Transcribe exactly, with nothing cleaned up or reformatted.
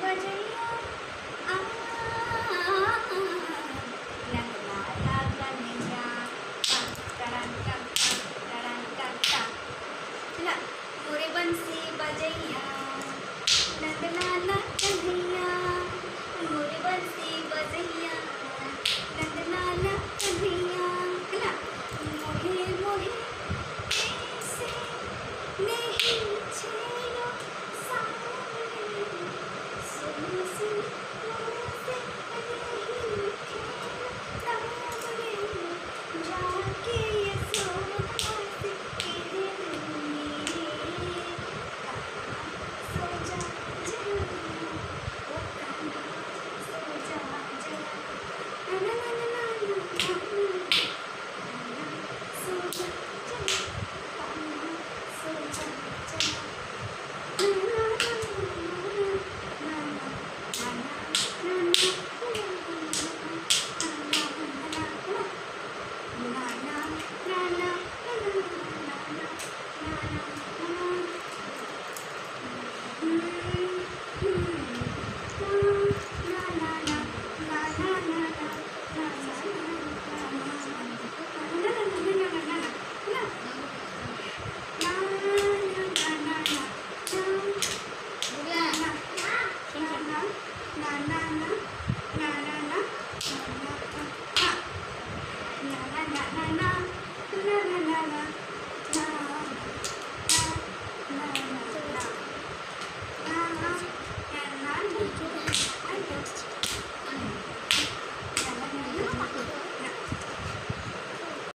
बजैया आ, नंदलाला कन्हैया आ, टड़न टक टक, टड़न टक टक। चला मोरे बंसी बजैया नंदलाला कन्हैया, मोरे बंसी बजैया नंदलाला कन्हैया। चला मोहे मोहे ऐसे नहीं छेड़ो सावरे, सुन सुन मुझसे नहीं खेलो सावरे, जाके यशोदा से कह दूँगी कान्हा सो जा जरा, ओ कान्हा सो जा जरा, ना ना ना ना ना ना ना, कान्हा सो जा जरा, कान्हा सो जा जरा, ना ना ना ना ना ना ना ना na na na na na na na na na